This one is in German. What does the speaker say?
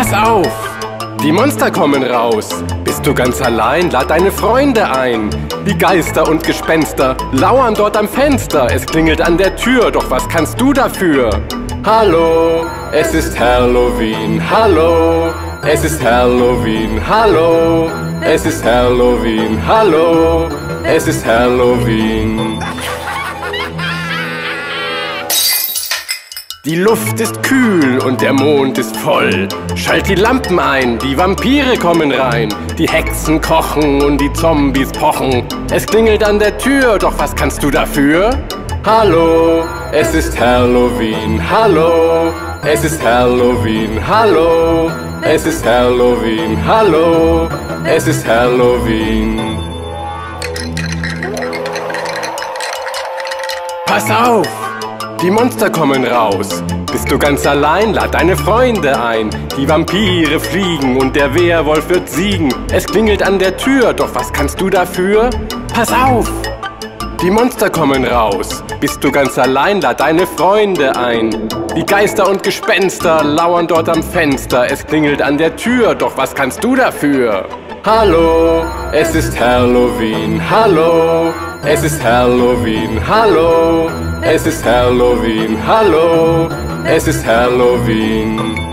Pass auf! Die Monster kommen raus. Bist du ganz allein, lad deine Freunde ein. Die Geister und Gespenster lauern dort am Fenster. Es klingelt an der Tür, doch was kannst du dafür? Hallo, es ist Halloween, hallo. Es ist Halloween, hallo. Es ist Halloween, hallo. Es ist Halloween. Die Luft ist kühl und der Mond ist voll. Schalt die Lampen ein, die Vampire kommen rein. Die Hexen kochen und die Zombies pochen. Es klingelt an der Tür, doch was kannst du dafür? Hallo, es ist Halloween, hallo. Es ist Halloween, hallo. Es ist Halloween, hallo. Es ist Halloween. Pass auf! Die Monster kommen raus. Bist du ganz allein, lad deine Freunde ein. Die Vampire fliegen und der Werwolf wird siegen. Es klingelt an der Tür, doch was kannst du dafür? Pass auf! Die Monster kommen raus. Bist du ganz allein, lad deine Freunde ein. Die Geister und Gespenster lauern dort am Fenster. Es klingelt an der Tür, doch was kannst du dafür? Hallo, es ist Halloween, hallo. Es ist Halloween, hallo. Es ist Halloween, hallo. Es ist Halloween.